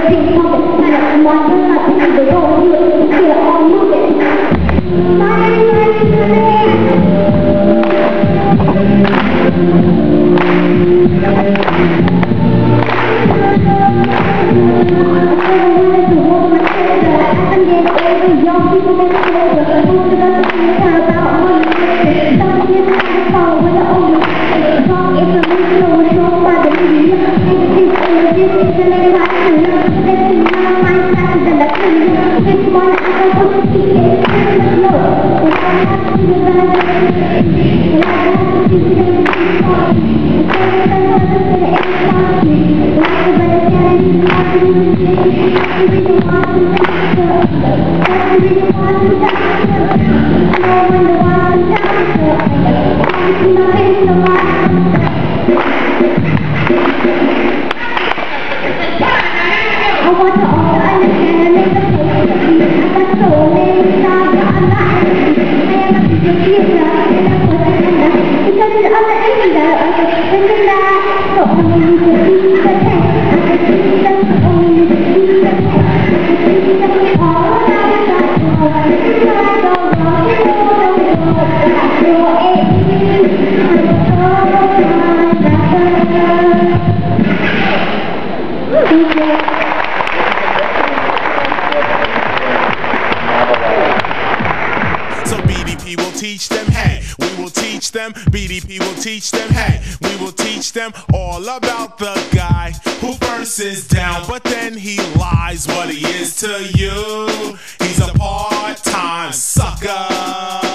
So BDP will teach them, hey, we will teach them. BDP will teach them, hey, we will teach them all about the guy who first is down, but then he lies what he is to you. He's a part-time sucker.